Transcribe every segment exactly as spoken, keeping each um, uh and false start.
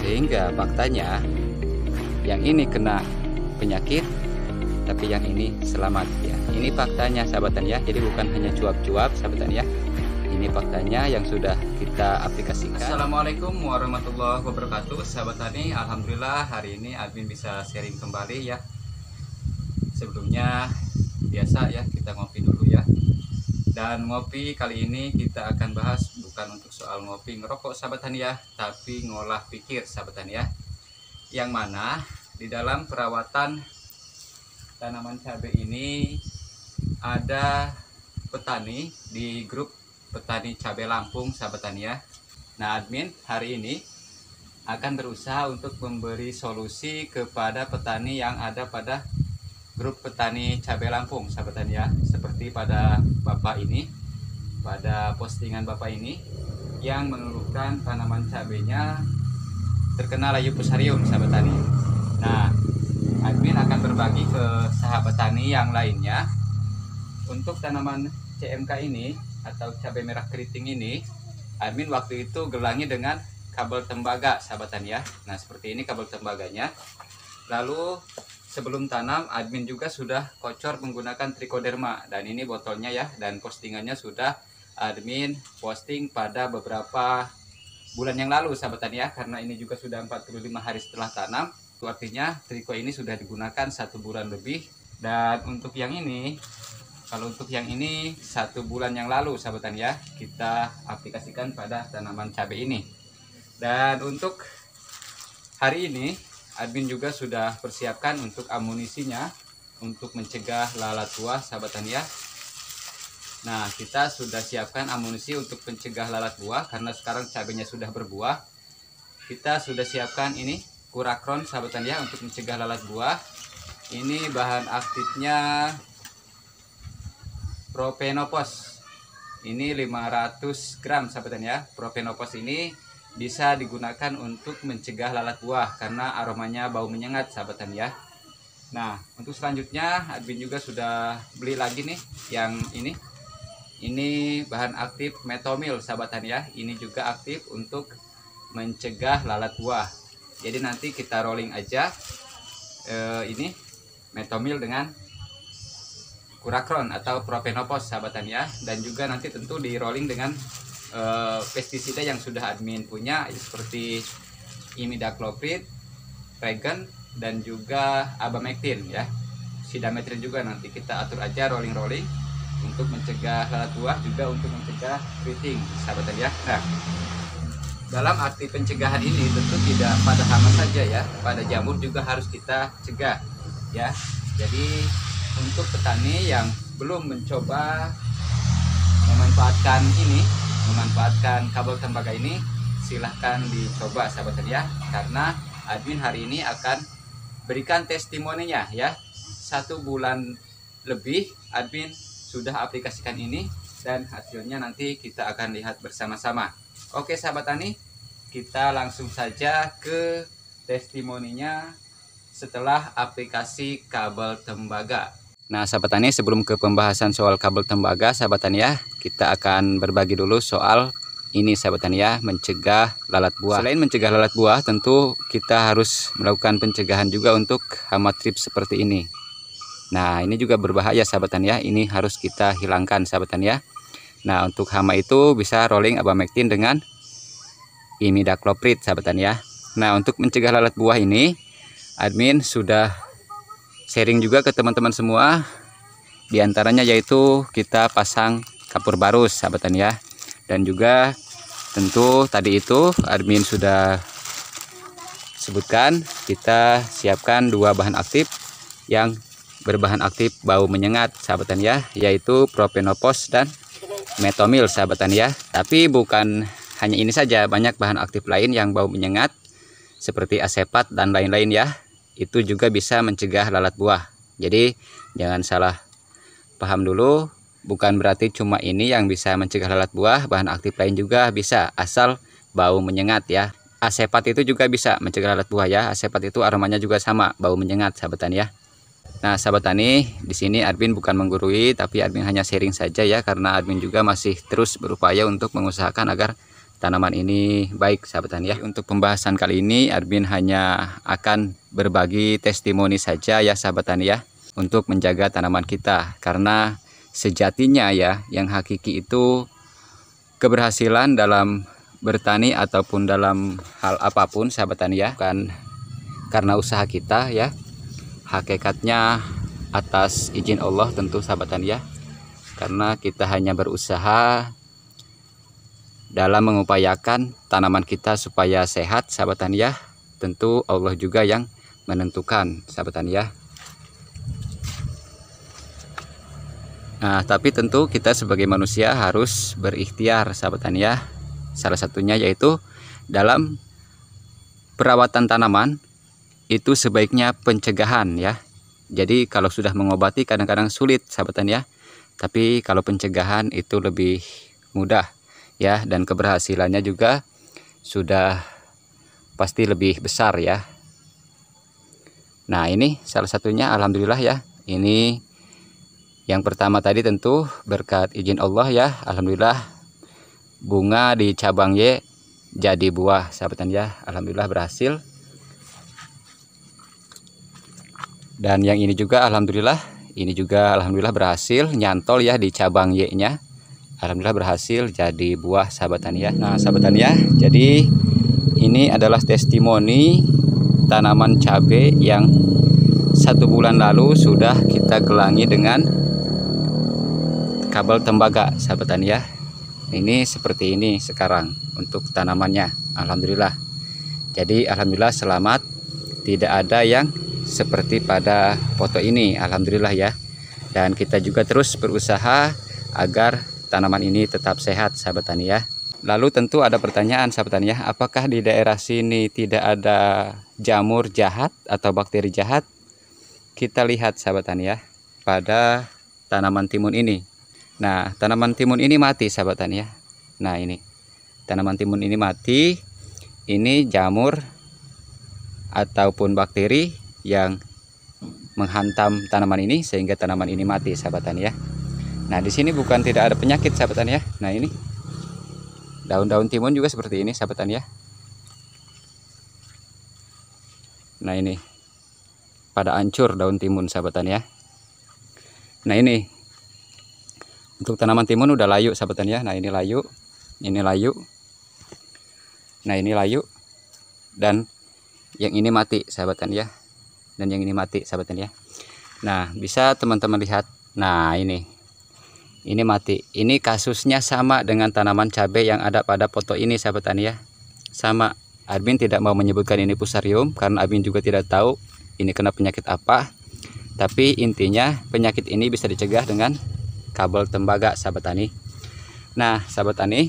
sehingga faktanya yang ini kena penyakit tapi yang ini selamat ya. Ini faktanya sahabat tani ya. Jadi bukan hanya cuap-cuap sahabat tani ya. Ini faktanya yang sudah kita aplikasikan. Assalamualaikum warahmatullahi wabarakatuh sahabat tani. Alhamdulillah hari ini admin bisa sharing kembali ya. Sebelumnya biasa ya kita ngopi dulu ya. Dan ngopi kali ini kita akan bahas bukan untuk soal ngopi ngerokok sahabat tani ya, tapi ngolah pikir sahabat tani ya. Yang mana di dalam perawatan tanaman cabai ini ada petani di grup petani cabai Lampung sahabat tani ya. Nah, admin hari ini akan berusaha untuk memberi solusi kepada petani yang ada pada grup petani cabai Lampung sahabat tani ya. Seperti pada bapak ini, pada postingan bapak ini yang mengeluhkan tanaman cabainya terkena layu fusarium sahabat tani. Nah, admin akan berbagi ke sahabat tani yang lainnya untuk tanaman C M K ini atau cabai merah keriting ini. Admin waktu itu gelangi dengan kabel tembaga sahabat tani ya. Nah, seperti ini kabel tembaganya. Lalu sebelum tanam admin juga sudah kocor menggunakan trichoderma, dan ini botolnya ya, dan postingannya sudah admin posting pada beberapa bulan yang lalu sahabat tani ya, karena ini juga sudah empat puluh lima hari setelah tanam. Itu artinya triko ini sudah digunakan satu bulan lebih. Dan untuk yang ini, kalau untuk yang ini satu bulan yang lalu sahabat tani ya, kita aplikasikan pada tanaman cabai ini. Dan untuk hari ini admin juga sudah persiapkan untuk amunisinya untuk mencegah lalat buah sahabat tani ya. Nah, kita sudah siapkan amunisi untuk mencegah lalat buah karena sekarang cabainya sudah berbuah. Kita sudah siapkan ini Kurakron sahabat tani ya untuk mencegah lalat buah. Ini bahan aktifnya Propenopos. Ini lima ratus gram sahabat tani ya. Propenopos ini bisa digunakan untuk mencegah lalat buah karena aromanya bau menyengat sahabat tani ya. Nah, untuk selanjutnya admin juga sudah beli lagi nih yang ini. Ini bahan aktif Metomil sahabat tani ya. Ini juga aktif untuk mencegah lalat buah. Jadi nanti kita rolling aja eh, ini Metomil dengan Kurakron atau Propenopos sahabat tani ya. Dan juga nanti tentu di rolling dengan Uh, pestisida yang sudah admin punya seperti imidacloprid, regen, dan juga abamectin ya. Sidametrin juga nanti kita atur aja rolling-rolling untuk mencegah lalat buah, juga untuk mencegah keriting sahabat ya. Nah, dalam arti pencegahan ini tentu tidak pada hama saja ya, pada jamur juga harus kita cegah ya. Jadi untuk petani yang belum mencoba memanfaatkan ini memanfaatkan kabel tembaga ini, silahkan dicoba sahabat ya, karena admin hari ini akan berikan testimoninya ya. Satu bulan lebih admin sudah aplikasikan ini dan hasilnya nanti kita akan lihat bersama-sama. Oke sahabat tani, kita langsung saja ke testimoninya setelah aplikasi kabel tembaga. Nah sahabat tani, sebelum ke pembahasan soal kabel tembaga sahabat tani ya, kita akan berbagi dulu soal ini sahabat tani ya, mencegah lalat buah. Selain mencegah lalat buah, tentu kita harus melakukan pencegahan juga untuk hama trips seperti ini. Nah ini juga berbahaya sahabat tani ya, ini harus kita hilangkan sahabat tani ya. Nah untuk hama itu bisa rolling abamectin dengan imidacloprid sahabat tani ya. Nah untuk mencegah lalat buah ini admin sudah sharing juga ke teman-teman semua, diantaranya yaitu kita pasang kapur barus sahabat tani ya. Dan juga tentu tadi itu admin sudah sebutkan, kita siapkan dua bahan aktif yang berbahan aktif bau menyengat sahabat tani ya, yaitu Propenopos dan Metomil sahabat tani ya. Tapi bukan hanya ini saja, banyak bahan aktif lain yang bau menyengat seperti asepat dan lain-lain ya. Itu juga bisa mencegah lalat buah. Jadi jangan salah paham dulu, bukan berarti cuma ini yang bisa mencegah lalat buah, bahan aktif lain juga bisa, asal bau menyengat ya. Asepat itu juga bisa mencegah lalat buah ya. Asepat itu aromanya juga sama, bau menyengat sahabat tani ya. Nah sahabat tani, di sini admin bukan menggurui, tapi admin hanya sharing saja ya, karena admin juga masih terus berupaya untuk mengusahakan agar tanaman ini baik sahabat tani ya. Untuk pembahasan kali ini admin hanya akan berbagi testimoni saja ya sahabat tani ya, untuk menjaga tanaman kita, karena sejatinya ya yang hakiki itu keberhasilan dalam bertani ataupun dalam hal apapun sahabat tani ya, kan karena usaha kita ya, hakikatnya atas izin Allah tentu sahabat tani ya, karena kita hanya berusaha dalam mengupayakan tanaman kita supaya sehat sahabat tani ya, tentu Allah juga yang menentukan sahabat tani ya. Nah, tapi tentu kita sebagai manusia harus berikhtiar sahabat tani ya. Salah satunya yaitu dalam perawatan tanaman itu sebaiknya pencegahan ya. Jadi kalau sudah mengobati kadang-kadang sulit sahabat tani ya, tapi kalau pencegahan itu lebih mudah ya, dan keberhasilannya juga sudah pasti lebih besar ya. Nah, ini salah satunya alhamdulillah ya. Ini yang pertama tadi tentu berkat izin Allah ya, alhamdulillah bunga di cabang Y jadi buah sahabat tani ya, alhamdulillah berhasil. Dan yang ini juga alhamdulillah, ini juga alhamdulillah berhasil nyantol ya di cabang Y nya, alhamdulillah berhasil jadi buah sahabat tani ya. Nah sahabat tani ya, jadi ini adalah testimoni tanaman cabai yang satu bulan lalu sudah kita gelangi dengan kabel tembaga sahabat tani ya. Ini seperti ini sekarang untuk tanamannya, alhamdulillah. Jadi alhamdulillah selamat, tidak ada yang seperti pada foto ini, alhamdulillah ya. Dan kita juga terus berusaha agar tanaman ini tetap sehat sahabat tani ya. Lalu tentu ada pertanyaan sahabat tani ya, apakah di daerah sini tidak ada jamur jahat atau bakteri jahat? Kita lihat sahabat tani ya pada tanaman timun ini. Nah, tanaman timun ini mati sahabat tani ya. Nah, ini tanaman timun ini mati. Ini jamur ataupun bakteri yang menghantam tanaman ini sehingga tanaman ini mati sahabat tani ya. Nah, di sini bukan tidak ada penyakit sahabat tani ya. Nah, ini daun-daun timun juga seperti ini sahabat tani ya. Nah, ini pada hancur daun timun sahabat tani ya. Nah, ini untuk tanaman timun udah layu sahabat tani ya. Nah, ini layu, ini layu. Nah, ini layu, dan yang ini mati sahabat tani ya. Dan yang ini mati sahabat tani ya. Nah, bisa teman-teman lihat. Nah, ini ini mati. Ini kasusnya sama dengan tanaman cabai yang ada pada foto ini sahabat tani ya. Sama. Admin tidak mau menyebutkan ini fusarium karena admin juga tidak tahu ini kena penyakit apa. Tapi intinya penyakit ini bisa dicegah dengan kabel tembaga sahabat tani. Nah sahabat tani,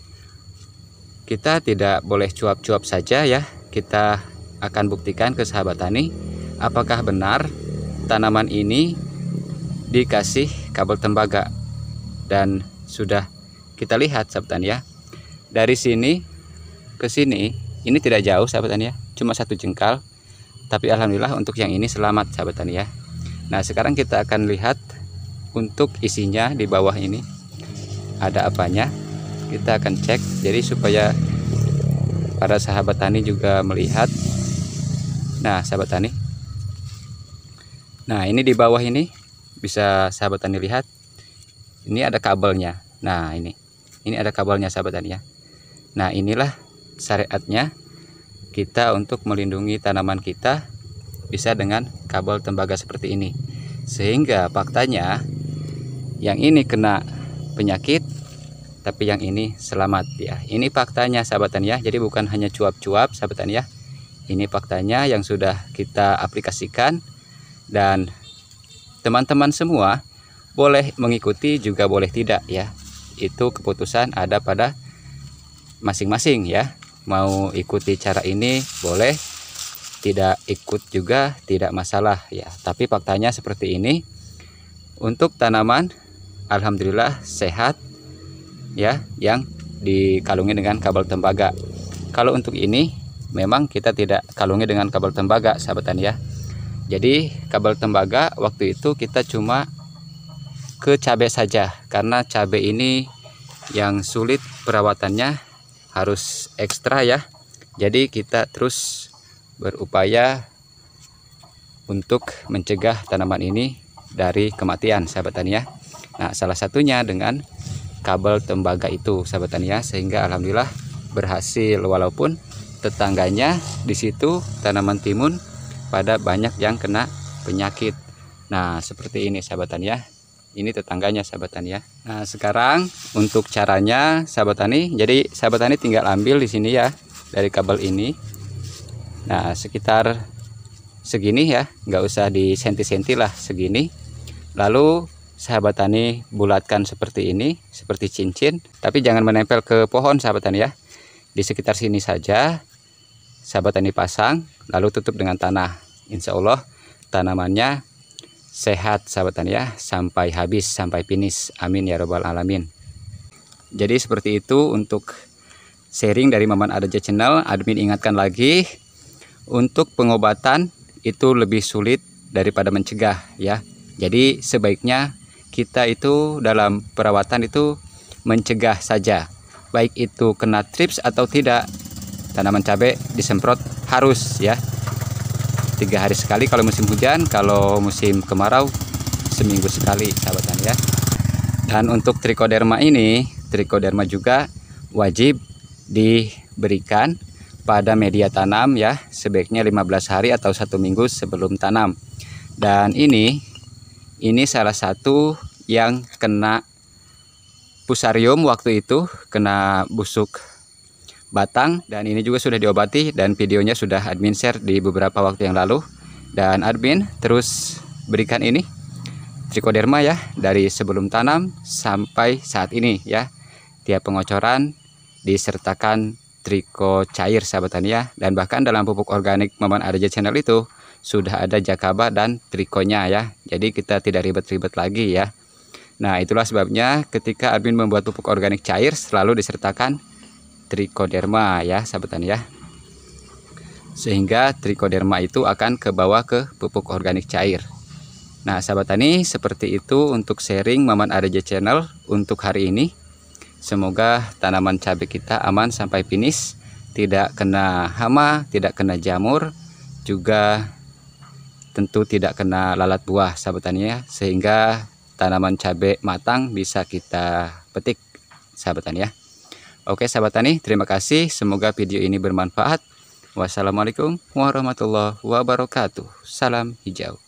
kita tidak boleh cuap-cuap saja ya. Kita akan buktikan ke sahabat tani apakah benar tanaman ini dikasih kabel tembaga. Dan sudah kita lihat sahabat tani ya, dari sini ke sini ini tidak jauh sahabat tani ya, cuma satu jengkal. Tapi alhamdulillah untuk yang ini selamat sahabat tani ya. Nah sekarang kita akan lihat untuk isinya di bawah ini ada apanya. Kita akan cek jadi supaya para sahabat tani juga melihat. Nah sahabat tani, nah ini di bawah ini bisa sahabat tani lihat, ini ada kabelnya. Nah ini ini ada kabelnya sahabat tani ya. Nah inilah syariatnya kita untuk melindungi tanaman kita bisa dengan kabel tembaga seperti ini, sehingga faktanya yang ini kena penyakit tapi yang ini selamat ya. Ini faktanya sahabat tani ya. Jadi bukan hanya cuap-cuap sahabat tani ya. Ini faktanya yang sudah kita aplikasikan, dan teman-teman semua boleh mengikuti juga boleh tidak ya. Itu keputusan ada pada masing-masing ya. Mau ikuti cara ini boleh, tidak ikut juga tidak masalah ya. Tapi faktanya seperti ini. Untuk tanaman alhamdulillah sehat ya, yang dikalungi dengan kabel tembaga. Kalau untuk ini memang kita tidak kalungi dengan kabel tembaga sahabat tani ya. Jadi kabel tembaga waktu itu kita cuma ke cabai saja, karena cabai ini yang sulit perawatannya harus ekstra ya. Jadi kita terus berupaya untuk mencegah tanaman ini dari kematian sahabat tani ya. Nah, salah satunya dengan kabel tembaga itu sahabat tani ya, sehingga alhamdulillah berhasil walaupun tetangganya di situ tanaman timun pada banyak yang kena penyakit. Nah, seperti ini sahabat tani ya. Ini tetangganya sahabat tani ya. Nah, sekarang untuk caranya sahabat tani, jadi sahabat tani tinggal ambil di sini ya dari kabel ini. Nah, sekitar segini ya, nggak usah di senti-senti lah, segini. Lalu sahabat tani bulatkan seperti ini, seperti cincin, tapi jangan menempel ke pohon sahabat tani ya. Di sekitar sini saja sahabat tani pasang, lalu tutup dengan tanah. Insya Allah tanamannya sehat sahabat tani ya, sampai habis, sampai finish. Amin ya robbal alamin. Jadi seperti itu untuk sharing dari Maman Adaja Channel. Admin ingatkan lagi, untuk pengobatan itu lebih sulit daripada mencegah ya. Jadi sebaiknya kita itu dalam perawatan itu mencegah saja, baik itu kena trips atau tidak. Tanaman cabai disemprot harus ya, tiga hari sekali kalau musim hujan, kalau musim kemarau seminggu sekali sahabat tani ya. Dan untuk trichoderma ini, trichoderma juga wajib diberikan pada media tanam ya, sebaiknya lima belas hari atau satu minggu sebelum tanam. Dan ini ini salah satu yang kena fusarium waktu itu, kena busuk batang, dan ini juga sudah diobati dan videonya sudah admin share di beberapa waktu yang lalu. Dan admin terus berikan ini trichoderma ya, dari sebelum tanam sampai saat ini ya. Tiap pengocoran disertakan triko cair sahabat tani ya. Dan bahkan dalam pupuk organik Maman Adaja Channel itu sudah ada jakaba dan trikonya ya. Jadi kita tidak ribet-ribet lagi ya. Nah, itulah sebabnya ketika admin membuat pupuk organik cair selalu disertakan trichoderma ya sahabat tani ya. Sehingga trichoderma itu akan ke bawah ke pupuk organik cair. Nah, sahabat tani, seperti itu untuk sharing Maman Adaja Channel untuk hari ini. Semoga tanaman cabai kita aman sampai finish, tidak kena hama, tidak kena jamur, juga tentu tidak kena lalat buah sahabat tani ya, sehingga tanaman cabai matang bisa kita petik sahabat tani ya. Oke sahabat tani, terima kasih, semoga video ini bermanfaat. Wassalamualaikum warahmatullahi wabarakatuh. Salam hijau.